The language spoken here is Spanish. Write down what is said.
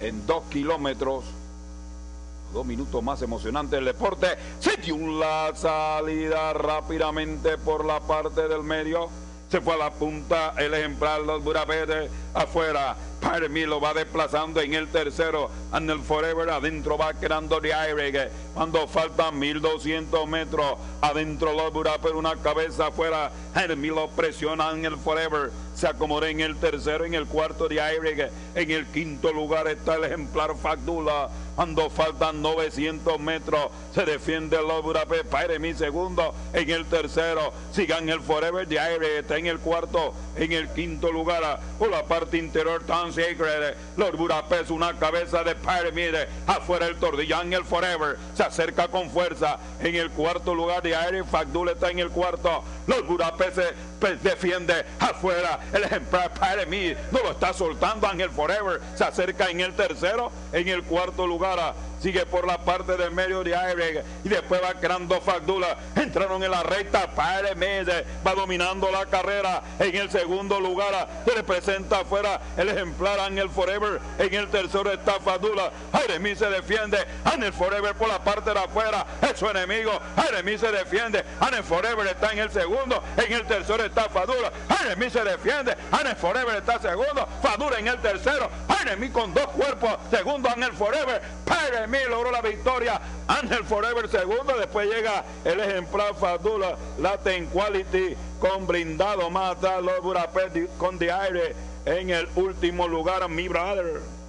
en 2 kilómetros. 2 minutos más emocionante del deporte. Se dio la salida rápidamente por la parte del medio. Se fue a la punta el ejemplar Los Budapest afuera. Para mí lo va desplazando en el tercero. En el Forever adentro va quedando de aire. Cuando faltan 1200 metros adentro Los Budapest, una cabeza afuera. Jeremy lo presiona en el Forever. Se acomoda en el tercero, en el cuarto de aire. En el quinto lugar está el ejemplar Fagdula. Cuando faltan 900 metros se defiende Los Budapest. Jeremy segundo en el tercero. Sigan el Forever de aire. Está en el cuarto, en el quinto lugar. Por la parte interior tan Sacred, Los Budapest, una cabeza de Pyramid, afuera el Tordillán, el Forever, se acerca con fuerza, en el cuarto lugar de aire, Fagdula está en el cuarto, Los Budapest defiende afuera, el ejemplar Pyramid, no lo está soltando, Ángel Forever, se acerca en el tercero, en el cuarto lugar, sigue por la parte del medio de aire, y después va creando Fagdula, entraron en la recta, Pyramid va dominando la carrera, en el segundo lugar, se le presenta afuera el ejemplar Ángel Forever, en el tercero está Fagdula, Jeremy se defiende, Ángel Forever por la parte de afuera, es su enemigo, Jeremy se defiende, Ángel Forever está en el segundo, en el tercero está Fagdula, Jeremy se defiende, Ángel Forever está segundo, Fagdula en el tercero, Jeremy con 2 cuerpos, segundo Ángel Forever, Jeremy logró la victoria, Ángel Forever segundo, después llega el ejemplar Fagdula, Latin Quality con blindado, mata Los Budapest con de aire en el último lugar, mi brother.